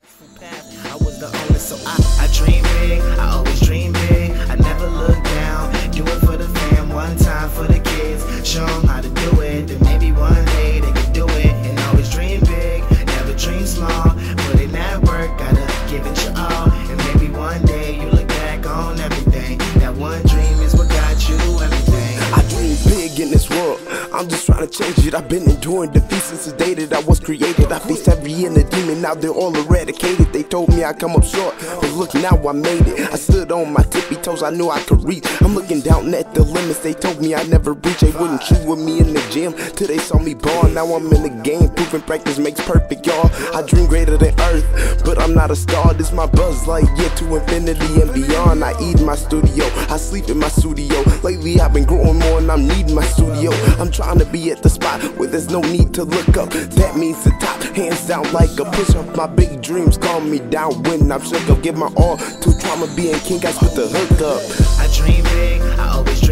I was the owner, so I dream big, I always dream big, I never look down, do it for the fam, one time for the kids, show them how to do it, then maybe one day they can do it, and always dream big, never dream small, put in that work, gotta give it your all, and maybe one day you look back on everything, that one dream is what got you everything. I dream big in this world, I'm just trying to change it. I've been enduring defeat since the day that I was created. I faced every inner demon, now they're all eradicated. They told me I'd come up short, but look now I made it. I stood on my tippy toes, I knew I could reach. I'm looking down at the limits, they told me I'd never reach. They wouldn't shoot with me in the gym till they saw me ball. Now I'm in the game, proving practice makes perfect, y'all. I dream greater than earth, but I'm not a star. This my buzz light, yeah, to infinity and beyond. I eat in my studio, I sleep in my studio. Lately I've been growing more and I'm needing my studio. I'm trying to be at the spot where there's no need to look up. That means the top, hands down like a push-up. My big dreams calm me down when I'm shook up. Give my all to trauma, being king, guys with the hook up. I dream big, I always